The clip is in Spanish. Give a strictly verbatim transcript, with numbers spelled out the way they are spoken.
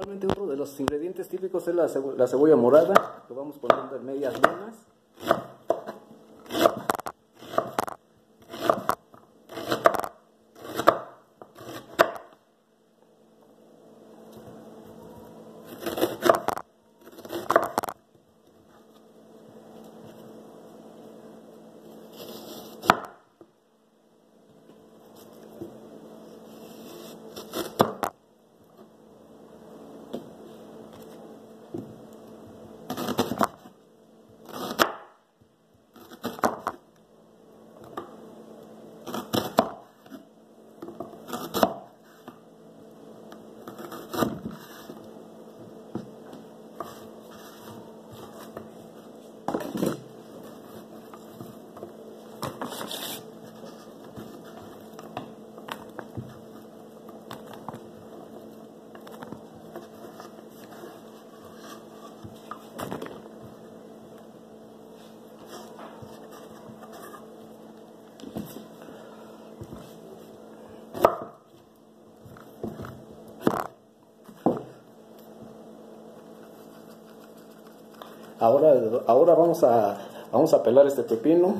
Realmente uno de los ingredientes típicos es la, cebo la cebolla morada, que vamos poniendo en medias lunas. Ahora, ahora vamos a, vamos a pelar este pepino.